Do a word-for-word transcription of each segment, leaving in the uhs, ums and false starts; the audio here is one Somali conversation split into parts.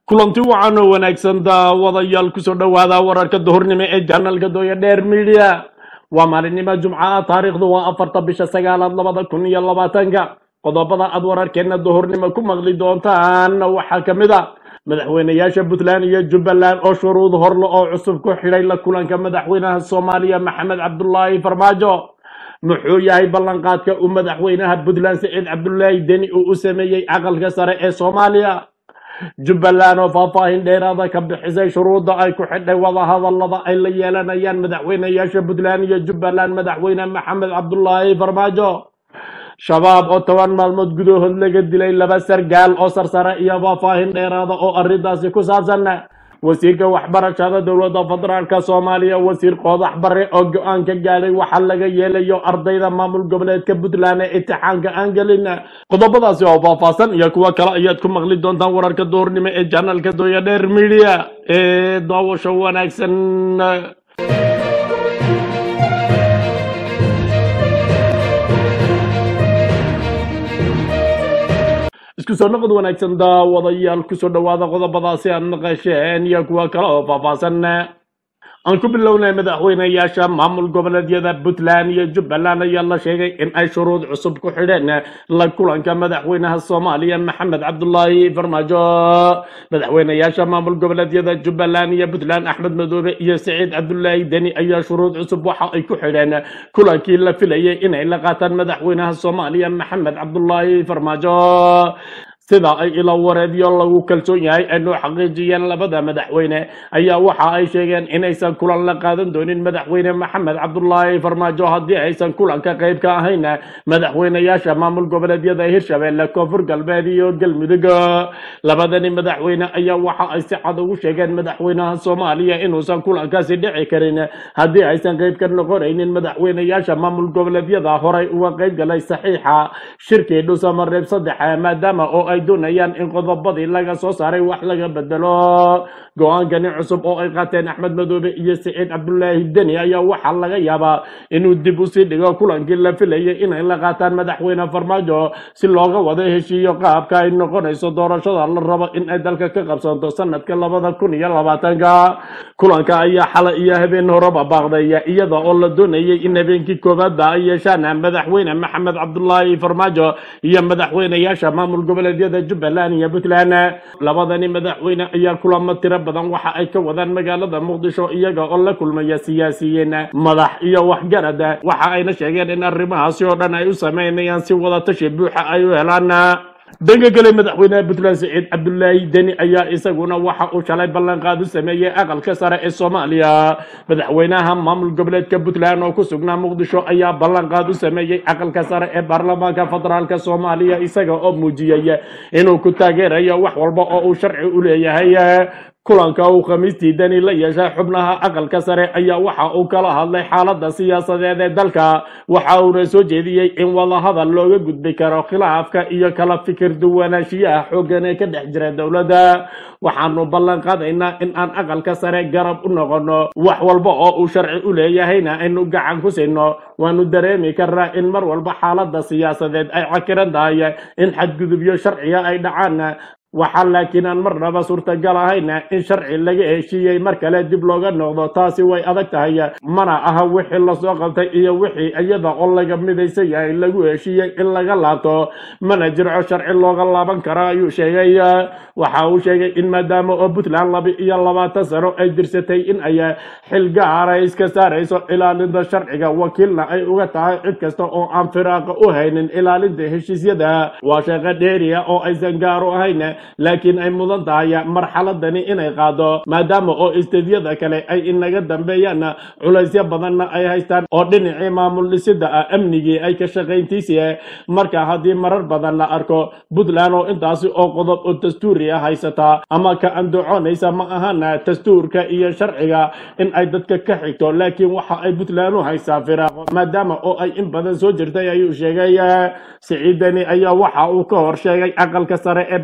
kulanti wacan oo wanaagsan daawadayaal kusoo dhowaada wararka duhurnimo ee janalka dooya dheer media waa maalinimo jumco ah taariikhdu waa afarta bisha sagaalaad labada kun iyo labaatanka qodobada aad wararkeena duhurnimo ku maqli doontaan waxaa ka mid a madaxweynayaasha puntland iyo jubbaland oo shuruud horle oo cusub ku xidhay la kulanka madaxweynaha soomaaliya maxamed cabdulaahi farmaajo muxuu yahay ballanqaadka uu madaxweynaha puntland saciid cabdulaahi deni uu u sameeyey aqalka sare ee soomaaliya jubbaland oo faahfaahin dheeraada ka bixisay shuruudda ay ku xidhay wadahadalada ay la yeelanayaan madaxweynayaasha puntland iyo jubbaland madaxweyne maxamed cabdulaahi farmaajo shabaab oo toban maalmood gudahood laga dilay laba sargaal oo sarsare iyo faahfaahin dheeraada oo arrintaasi ku saabsan wasiirka waxbarashada dowladda federaalka soomaaliya wasiir qoodax bare oo go-aan ka gaadhay waxa laga yeelayo ardayda maamul goboleedka puntland ee imtixaanka aan gelin qodobadaasi oo faahfaahsan iyo kuwo kale ayaad ku maqli doontaan wararka duhurnimo ee janalka dooya dheer media ee daawasho wanaagsan. isku soo noqod wanaagsan daawadayaal kusoo dhowaada qodobadaasi aad maqasheen iyo kuwa kale oo faahfaahsan aan ku bilownay madaxweynayaasha maamul goboleedyada puntland iyo jubbaland ayaa la sheegay in ay shuruud cusub ku xidheen la kulanka madaxweynaha soomaaliya maxamed cabdulaahi farmaajo madaxweynayaasha maamul goboleedyada jubbaland iyo puntland axmed madoobe iyo saciid cabdulaahi deni ayaa shuruud cusub waxa ay ku xidheen kulankii la filayay inay la qaataan madaxweynaha soomaaliya maxamed cabdulaahi farmaajo sida ay ila wareedyo lagu kalsoon yahay ay noo xaqiijiyeen labada madaxweyne ayaa waxa ay sheegeen inaysan kulan la qaadan doonin madaxweyne maxamed cabdulaahi farmaajo haddii aysan kulanka qayb ka ahayn madaxweynayaasha maamul goboleedyada hirshabelle koonfur galbeed iyo galmudug labadani madaxweyne ayaa waxa ay si cad ugu sheegeen madaxweynaha soomaaliya inuusan kulankaasi dhici karin haddii aysan qayb ka noqonaynin madaxweynayaasha maamul goboleedyada horay uga qayb galay saxiixa shirkii dhusamareeb saddex maadaama oo ay doonayaan in qodobadii laga soo saaray wax laga bedelo go-aankani cusub oo ay qaateen axmed madoobe iyo saciid cabdulaahi deni ayaa waxaa laga yaabaa inuu dib u sii dhigo kulankii la filayay inay la qaataan madaxweyne farmaajo si looga wada heshiiyo qaabka ay noqonayso doorashada la rabo in ay dalka ka qabsanto sanadka labada kun iyo labaatanka kulanka ayaa xalay iyo habeen horeba baaqday iyada oo la doonayay in habeenkii koowaadba ay yeeshaan madaxweyne maxamed cabdulaahi farmaajo iyo madaxweynayaasha maamul goboleed jubbaland iyo puntland labadani madaxweyne ayaa kulamo tiro badan waxa ay ka wadaan magaalada muqdisho iyaga oo la kulmaya siyaasiyiin madax iyo waxgarad waxa ayna sheegeen in arrimahaasi oo dhan ay u sameynayaan si wada tashi buuxa ay u helaan dhanka kale madaxweynaha puntland saciid cabdulaahi deni ayaa isaguna waxa uu shalay ballanqaad u sameeyey aqalka sare ee soomaaliya madaxweynaha maamul goboleedka puntland oo ku sugnaa muqdisho ayaa ballanqaad u sameeyey aqalka sare ee baarlamaanka federaalka soomaaliya isaga oo muujiyey inuu ku taageerayo wax walba oo uu sharci u leeyahay kulanka uu khamiistii deni la yeeshay xubnaha aqalka sare ayaa waxa uu kala hadlay xaaladda siyaasadeed ee dalka waxa uuna soo jeediyey in wadahadal looga gudbi karo khilaafka iyo kala fikir duwanaanshiyaha xooggan ee ka dhex jira dowladda waxaanu ballan qaadaynaa in aan aqalka sare garab u noqono wax walba oo uu sharci u leeyahayna aynu gacan ku siino waanu dareemi karnaa in mar walba xaaladda siyaasadeed ay cakiran tahay in xadgudubyo sharciga ay dhacaan waxaa laakiin aan marnaba suurtagal ahayn in sharci laga heshiiyey mar kale dib looga noqdo taasi way adag tahay mana aha wixii lasoo qabtay iyo wixii iyada oo laga midaysan yahay lagu heshiiyey in laga laabto mana jirco sharci looga laaban karo ayuu sheegay waxa uu sheegay in maadaama oo puntland laba iyo labaatan sano ay dirsatay in ay xil gaara iska saarayso ilaalinta sharciga wakiilna ay uga tahay cid kasta oo aan firaaqa u haynin ilaalinta heshiisyada waa shaqo dheeriya oo aysan gaaro ahayn laakiin ay mudan tahay marxaladani inay qaado maadaama oo isteedyada kale ay inaga dambeeyaan culaysyo badanna ay haystaan oo dhinacii maamul dhisida ah amnigii ay ka shaqayntiisii marka haddii marar badan la arko puntland oo intaasi oo qodob oo dastuuri ah haysata ama ka andacoonaysa ma ahan dastuurka iyo sharciga in ay dadka ka xigto laakiin waxa ay puntland u haysaa firaaqo maadaama oo ay in badan soo jirtay ayuu sheegay saciid deni ayaa waxa uu ka hor sheegay aqalka sare ee baarlamaanka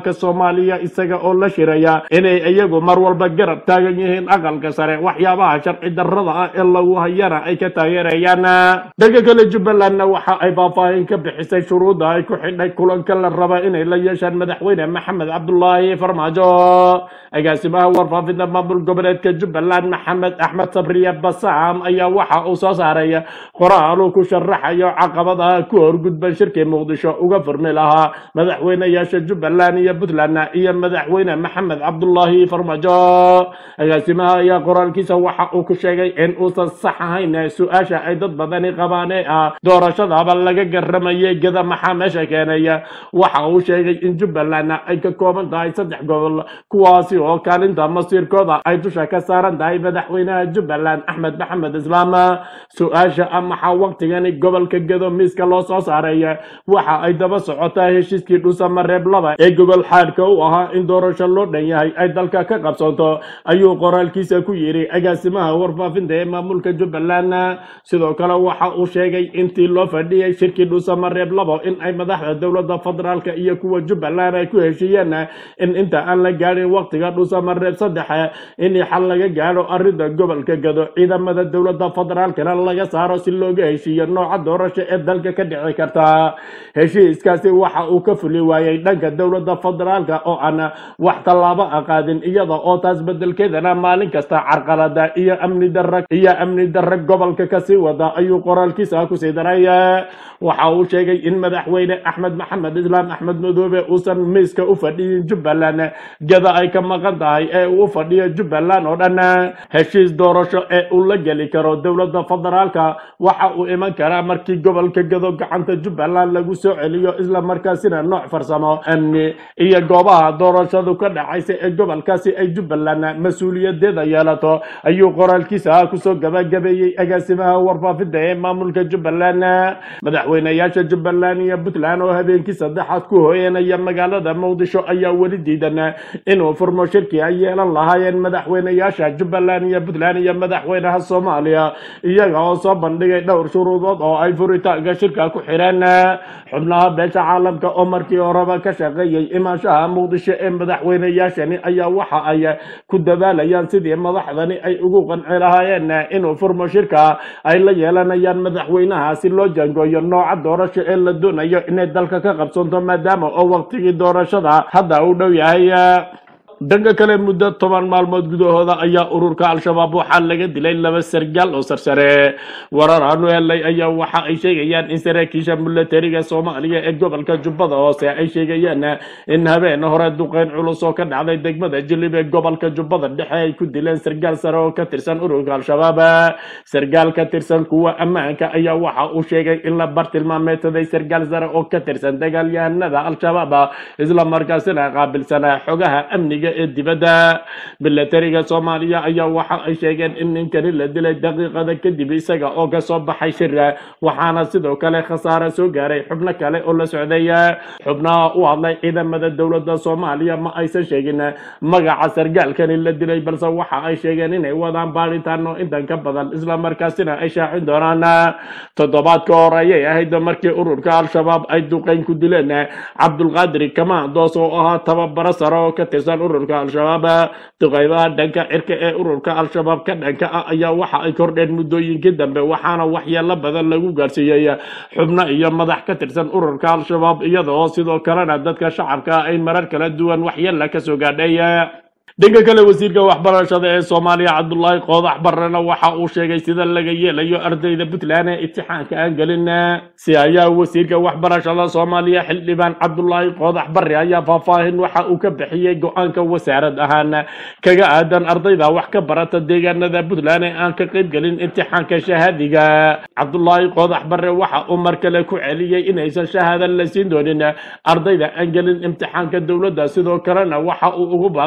baarlamaanka soomaaliya isaga oo la shiraya inay iyagu mar walba garab taagan yihiin aqalka sare waxyaabaha sharci darrada ah ee lagu hayana ay ka taageerayaan. dhanka kale jubbalandna waxa ay faahfaahin ka bixisay shuruudda ay ku xidhay kulanka la raba inay la yeeshaan madaxweyne maxamed cabdulaahi farmaajo. agaasimaha warfaafinta maamul goboleedka jubbaland maxamed axmed sabriye basaam ayaa waxa uu soo saaray qoraal uu ku sharaxayo caqabadaha ku horgudban shirkii muqdisho uga furmi lahaa madaxweynayaasha jubbaland iyo puntland iyo madaxweyne maxamed cabdulaahi farmaajo. agaasimaha ayaa qoraalkiisa waxa uu ku sheegay in uusan sax ahayn su-aasha ay dad badani qabaan ee ah doorashadaba laga garamayay gada maxaa meesha keenaya. waxa uu sheegay in jubbaland ay ka kooban tahay saddex gobol kuwaasi oo kaalinta masiirkooda ay dusha ka saaran tahay madaxweynaha jubbaland axmed maxamed islaam. su-aasha ah maxaa waqtigani gobolka gado miiska loo soo saaray waxa ay daba socotaa heshiiskii dhuusamareeb laba ee gogol xaadhka u ahaa in doorasho loo dhan yahay ay dalka ka qabsanto ayuu qoraalkiisa ku yidhi agaasimaha warfaafinta ee maamulka jubbaland. sidoo kale waxa uu sheegay intii loo fadhiyay shirkii dhuusamareeb labo in ay madaxda dowladda federaalka iyo kuwa jubbaland ay ku heshiiyeen in inta aan la gaadhin waqtiga dhuusamareeb saddex in xal laga gaadho arrinta gobolka gado ciidamada dowladda federaalkana laga saaro si looga heshiiyo nooca doorasho ee dalka ka dhici karta. heshiiskaasi waxa uu ka fuli waayay dhanka dowladda federaalka oo aan wax tallaabo a qaadin iyada oo taas bedelkeedana maalin kasta carqalada iyo amni darra iyo amni darra gobolka kasii wada ayuu qoraalkiisa ku sii daray. waxa uu sheegay in madaxweyne axmed maxamed islaam axmed madoobe uusan miiska u fadhiyin jubbaland gada ay ka maqan tahay ee uu u fadhiyo jubbaland oo dhan. heshiis doorasho ee uu la geli karo dowladda federaalka waxa uu iman karaa markii gobolka gado gacanta jubbaland lagu soo celiyo isla markaasina nooc farsamo amni iyo goobaha doorashadu ka dhacaysa ee gobolkaasi ay jubbaland mas-uuliyadeeda yeelato ayuu qoraalkiisa kusoo gabagabeeyey agaasimaha warfaafinta ee maamulka jubbaland. madaxweynayaasha jubbaland iyo puntland oo habeenkii saddexaad ku hooyanaya magaalada muqdisho ayaa weli diidan inuu furmo shirkii ay yeelan lahaayeen madaxweynayaasha jubbaland iyo puntland iyo madaxweynaha soomaaliya iyaga oo soo bandhigay dhowr shuruudood oo ay furitaanka shirka ku xireen. xubnaha beesha caalamka oo markii horeba ka shaqeeyay imaanshaha muqdisho ee madaxweynayaashani ayaa waxa ay ku dadaalayaan sidii madaxdani ay ugu qanci lahaayeen inuu furmo shirka ay la yeelanayaan madaxweynaha si loo jangooyo nooca doorasho ee la doonayo inay dalka ka qabsanto maadaama oo waqtigii doorashada hadda uu dhow yahay. dhanka kale muddo toban maalmood gudahooda ayaa ururka al-shabaab waxaa laga dilay laba sargaal oo sarsare. warar aanu helay ayaa waxa ay sheegayaan in saraakiisha milatariga soomaaliya ee gobolka jubbada hoose ay sheegayaan in habeen hore duqeyn culus oo ka dhacday degmada jilib ee gobolka jubbada dhexe ay ku dileen sargaal sare oo ka tirsan ururka al-shabaab. sargaal ka tirsan kuwa ammaanka ayaa waxa uu sheegay in la bartilmaameedsaday sargaal sare oo ka tirsan dagaalyahanada al-shabaab isla markaasina qaabilsanaa xogaha amniga ee dibadda. milatariga soomaaliya ayaa waxa ay sheegeen in ninkani la dilay daqiiqada kadib isaga oo ka soo baxay shir waxaana sidoo kale khasaare soo gaaray xubno kale oo la socday. xubnaha u hadlay ciidamada dowladda soomaaliya ma aysan sheegin magaca sargaalkani la dilay balse waxa ay sheegeen inay wadaan baaritaano intan ka badan isla markaasina ay shaacin doonaan. toddobaadka hore ayay ahayd markii ururka al-shabaab ay duqeyn ku dileen cabdulqaadir kamaandoos oo ahaa tababaro sare oo ka tirsan ururka al-shabaab. duqeybaha dhanka cirka ee ururka al-shabaab ka dhanka ah ayaa waxa ay kordheen muddooyinkii dambe waxaana waxyeelo badan lagu gaarsiiyey xubno iyo madax ka tirsan ururka al-shabaab iyada oo sidoo kalena dadka shacabka ay marar kala duwan waxyeelo ka soo gaadhay. dhanka kale wasiirka waxbarashada ee soomaaliya cabdulaahi qoodax barrena waxa uu sheegay sida laga yeelayo ardayda puntland ee imtixaanka aan gelin. si ayaa wasiirka waxbarashada soomaaliya xildhibaan cabdulaahi qoodax barre ayaa faahfaahin waxa uu ka bixiyey go-aanka wasaarad ahaan kaga aadan ardayda wax ka barata deegaanada puntland ee aan ka qayb gelin imtixaanka shahaadiga. cabdulaahi qoodax barre waxa uu mar kale ku celiyey inaysan shahaada la siin doonin ardayda aan gelin imtixaanka dowladda sidoo kalena waxa uu ugu baaqay maamul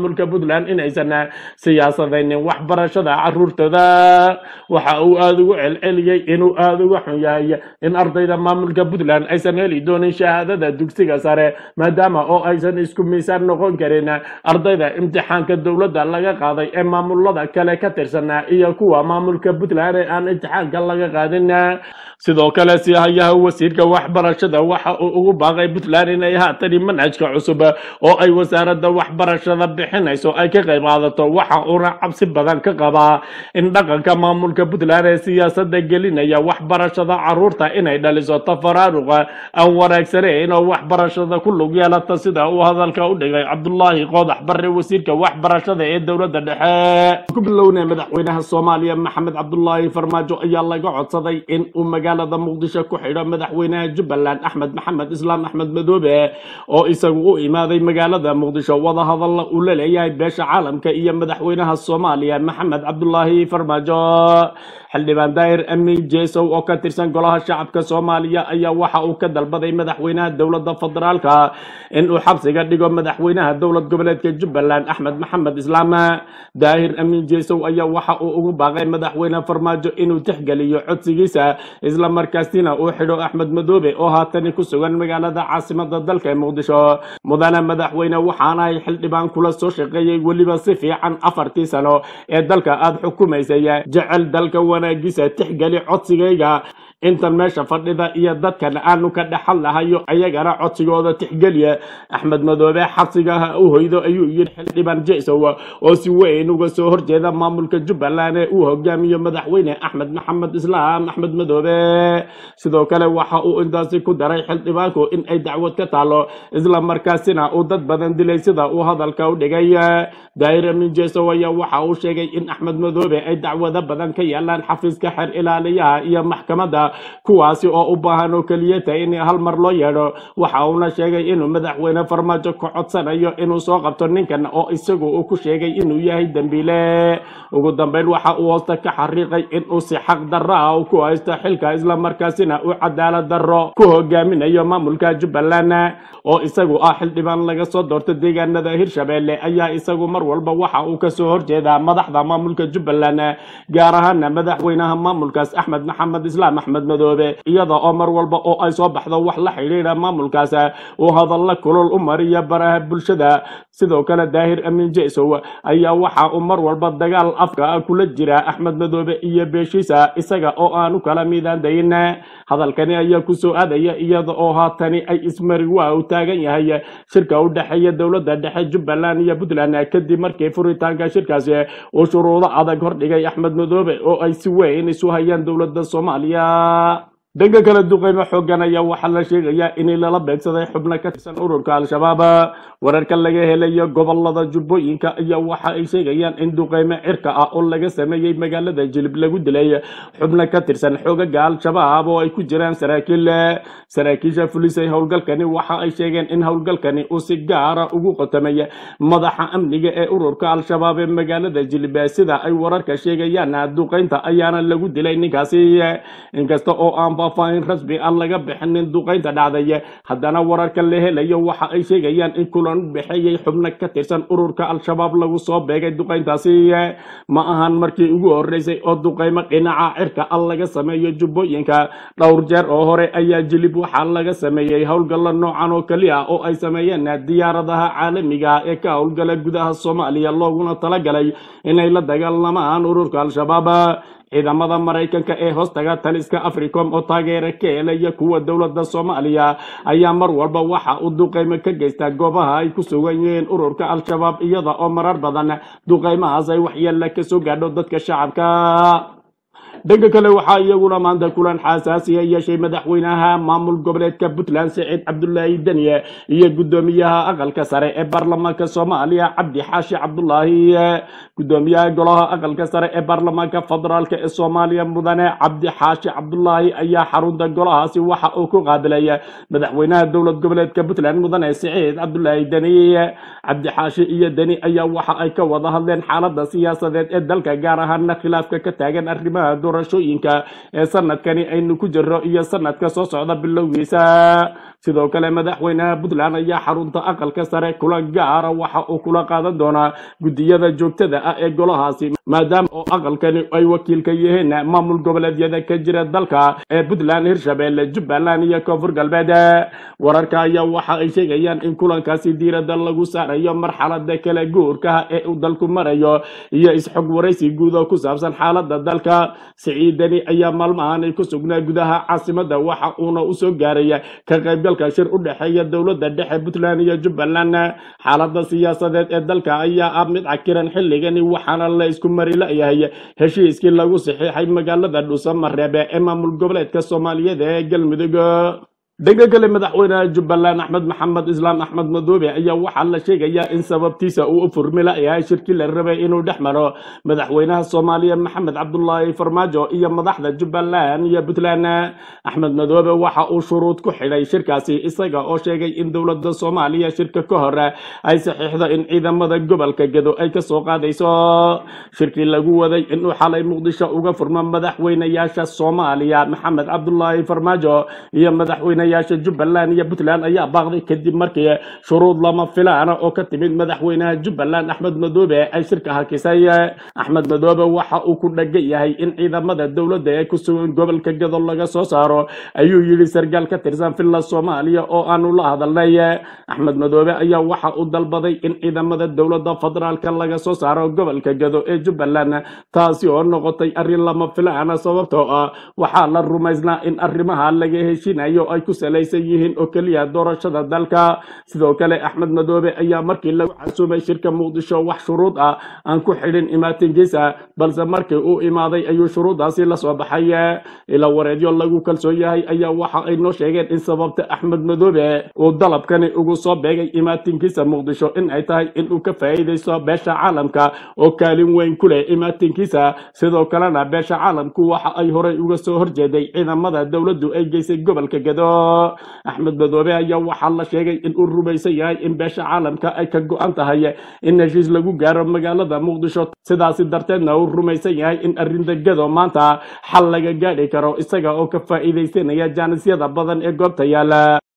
maamulka puntland inaysan siyaasadaynin waxbarashada caruurtooda waxa uu aada ugu celceliyey inuu aada uga xun yahay in ardayda maamulka puntland aysan heli doonin shahaadada dugsiga sare maadaama oo aysan isku miisaan noqon karin ardayda imtixaanka dowladda laga qaaday ee maamulada kale ka tirsan iyo kuwa maamulka puntland ee aan imtixaanka laga qaadin sidoo kale si hayaha wasiirka waxbarashada waxa uu ugu baaqay puntland inay haatani manhajka cusub oo ay wasaaradda waxbarashada bixinayso ay ka qayb qaadato waxa uuna cabsi badan ka qabaa in dhaqanka maamulka puntland ee siyaasadda gelinaya waxbarashada caruurta inay dhaliso tafaraaruqa aan wanaagsaneyn oo waxbarashada ku lug yeelata sida uu hadalka u dhigay cabdulaahi qoodax barre wasiirka waxbarashada ee dowladda dhexe ku bilowna madaxweynaha soomaaliya maxamed cabdulaahi farmaajo ayaa laga codsaday in uu magaalada muqdisho ku xidho madaxweynaha jubbaland axmed maxamed islaam axmed madoobe oo isagu u imaaday magaalada muqdisho wada hadalla uu la leeyahay beesha caalamka iyo madaxweynaha soomaaliya maxamed cabdulaahi farmaajo xildhibaan daahir amiin jeesow oo ka tirsan golaha shacabka soomaaliya ayaa waxa uu ka dalbaday madaxweynaha dowladda federaalka in uu xabsiga dhigo madaxweynaha dowlad goboleedka jubbaland axmed maxamed islaam daahir amiin jeesow ayaa waxa uu ugu baaqay madaxweyne farmaajo inuu tixgeliyo codsigiisa isla markaasina uu xidho axmed madoobe oo haatani ku sugan magaalada caasimada dalka muqdisho mudane madaxweyne waxaanahay xildhibaan kula soo shaqeeyey weliba si fiican afartii sano ee dalka aada xukumaysay jecel dalka wanaagiisa tixgeli codsigayga intan meesha fadhida iyo dadkan aanu ka dhaxal lahayo ayagana codsigooda tixgeliya axmed madoobe xabsiga ha u hoydo ayuu yidhi xildhibaan jeesow oo si weyn uga soo horjeeda maamulka jubbaland ee uu hogaamiyo madaxweyne axmed maxamed islaam axmed madoobe sidoo kale waxa uu intaasi ku daray xildhibaanku in ay dacwad ka taalo isla markaasina uu dad badan dilay sida uu hadalka u dhigay daahir amiin jeesow ayaa waxa uu sheegay in axmed madoobe ay dacwado badan ka yaalaan xafiiska xeer ilaaliyaha iyo maxkamadda kuwaasi oo u baahan oo keliya tahay in hal mar loo yeedho waxa uuna sheegay inuu madaxweyne farmaajo ka codsanayo inuu soo qabto ninkan oo isagu uu ku sheegay inuu yahay dambiile ugu dambeyn waxa uu hoosta ka xariiqay inuu si xaq darro ah ku haysto xilka isla markaasina uu cadaalad darro ku hogaaminayo maamulka jubbaland oo isagu ah xildhibaan laga soo doorto deegaanada hirshabeelle ayaa isagu mar walba waxa uu ka soo horjeedaa madaxda maamulka jubbaland gaar ahaan madaxweynaha maamulkaas axmed maxamed islaam axmed madoobe iyada oo mar walba oo ay soo baxdo wax la xidhiidha maamulkaas uu hadalla kulul u mariya baraha bulshada sidoo kale daahir amiin jeesow ayaa waxa uu mar walba dagaal afka kula jira axmed madoobe iyo beeshiisa isaga oo aanu kala midaandayn hadalkani ayaa ku soo aadaya iyada oo haatani ay ismari waa u taagan yahay shirka u dhaxeeya dowladda dhexe jubbaland iyo puntland kadib markii furitaanka shirkaasi uu shuruudo adag hordhigay axmed madoobe oo ay si weyn isu hayaan dowladda soomaaliya dhanka kale duqeymo xoogan ayaa waxaa la sheegayaa in lala beegsaday xubno ka tirsan ururka al-shabaab wararka laga helayo gobolada jubbooyinka ayaa waxa ay sheegayaan in duqeymo cirka ah oo laga sameeyey magaalada jilib lagu dilay xubno ka tirsan xoogaga al-shabaab oo ay ku jiraan saraakiil saraakiisha fulisay howlgalkani waxa ay sheegeen in howlgalkani uu si gaara ugu qotamay madaxa amniga ee ururka al-shabaab ee magaalada jilib sida ay wararka sheegayaan duqeynta ayaana lagu dilay ninkaasi inkasta oo aan faahfaahin rasmi ah laga bixinin duqeynta dhacday haddana wararka la helayo waxa ay sheegayaan in kulan bixiyay xubno ka tirsan ururka al-shabaab lagu soo beegay duqeyntaasi ma ahan markii ugu horeysay oo duqeymo dhinaca cirka ah laga sameeyo jubbooyinka dhowr jeer oo hore ayaa jilib waxaa laga sameeyey howlgalla noocan oo kaliya oo ay sameeyeen diyaaradaha caalamiga ee ka howlgala gudaha soomaaliya looguna talagalay inay la dagaalamaan ururka al-shabaab ciidamada maraykanka ee hoostaga taliska africom oo taageera ka helaya kuwa dowladda soomaaliya ayaa mar walba waxa uu duqeymo ka geystaa goobaha ay ku sugan yihiin ururka al-shabaab iyada oo marar badan duqeymahaas ay waxyeella ka soo gaadho dadka shacabka dhanka kale waxaa iyaguna maanta kulan xasaasiya yeeshay madaxweynaha maamul goboleedka puntland saciid cabdulaahi daniye iyo gudoomiyaha aqalka sare ee baarlamaanka soomaaliya cabdi xaashi cabdulaahi gudoomiyaha golaha aqalka sare ee baarlamaanka federaalk ee soomaaliya mudane cabdi xaashi cabdulaahi ayaa xarunta golahaasi waxa uu ku qaabilay madaxweynaha dowlad goboleedka puntland mudane saciid cabdulaahi daniye cabdi xaashi iyo dani ayaa waxa ay ka wada hadleen xaalada siyaasadeed ee dalka gaar ahaana khilaafka ka taagan arrimaha doorashooyinka ee sanadkani aynu ku jirro iyo sanadka soo socda bilowgiisa. sidoo kale madaxweynaha puntland ayaa xarunta aqalka sare kula gaara waxa uu kula qaadan doonaa guddiyada joogtada ah ee golahaasi maadaama oo aqalkani ay wakiilka yihiin maamul goboleedyada ka jira dalka ee puntland hirshabelle jubbaland iyo koonfur galbeed. wararka ayaa waxa ay sheegayaan in kulankaasi diiradda lagu saarayo marxalada kala guurka ee uu dalku marayo iyo isxog waraysi guud oo ku saabsan xaalada dalka. siciidani ayaa maalmahan ay ku sugnaa gudaha caasimada waxa uuna usoo gaaraya ka qaybgalka shir u dhexeeya dowladda dhexe puntland iyo jubbaland. xaalada siyaasadeed ee dalka ayaa ah mid cakiran xilligani waxaana la isku mari layahay heshiiskii lagu saxiixay magaalada dhuusamareebe ee maamul goboleedka soomaaliyeed ee galmudug. dhanka kale madaxweynaha jubbaland axmed maxamed islaam axmed madoobe ayaa waxaa la sheegayaa in sababtiisa uu u furmi layahay shirkii la rabay inuu dhex maro madaxweynaha soomaaliya maxamed cabdulaahi farmaajo iyo madaxda jubbaland iyo puntland. axmed madoobe waxa uu shuruud ku xidhay shirkaasi isaga oo sheegay in dowladda soomaaliya shirka ka hor ay saxiixdo in ciidamada gobolka gedo ay kasoo qaadayso. shirkii lagu waday inuu xalay muqdisho uga furmo madaxweynayaasha soomaaliya maxamed cabdulaahi farmaajo iyo madaxweyne yaasha jubbaland iyo puntland ayaa baaqday kadib markii shuruud lama filaana oo ka timid madaxweynaha jubbaland axmed madoobe ay shirka hakisay. axmed madoobe waxa uu ku dhagan yahay in ciidamada dowladda ee ku sugan gobolka gedo laga soo saaro ayuu yidhi sargaal ka tirsan villa soomaaliya oo aanu la hadalnay. axmed madoobe ayaa waxa uu dalbaday in ciidamada dowladda federaalka laga soo saaro gobolka gedo ee jubbaland taasi oo noqotay arrin lama filaana sababtoo ah waxaa la rumaysnaa in arrimaha laga heshinayo ay ku salaysan yihiin oo keliya doorashada dalka. sidoo kale axmed madoobe ayaa markii lagu casuumay shirka muqdisho wax shuruud ah aan ku xidhin imaatinkiisa balse markii uu imaaday ayuu shuruudaasi la soo baxay. ila wareedyo lagu kalsoon yahay ayaa waxa ay noo sheegeen in sababta axmed madoobe uu dalabkani ugu soo beegay imaatinkiisa muqdisho in ay tahay inuu ka faa'iidaysto beesha caalamka oo kaalin weyn ku leh imaatinkiisa. sidoo kalena beesha caalamku waxa ay horey uga soo horjeeday ciidamada dowladdu ay geysay gobolka gedo. axmed madoobe ayaa waxaa la sheegay in uu rumaysan yahay in beesha caalamka ay ka go-an tahay in heshiis lagu gaaro magaalada muqdisho sidaasi darteedna uu rumaysan yahay in arrinta gedo maanta xal laga gaadhi karo isaga oo ka faa'iidaysanaya jaanisyada badan ee goobta yaala.